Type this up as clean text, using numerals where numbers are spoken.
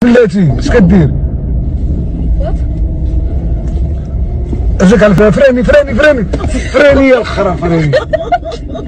بلاتي اش كدير؟ اجاك على فراني فراني فراني فراني يا الخرا فراني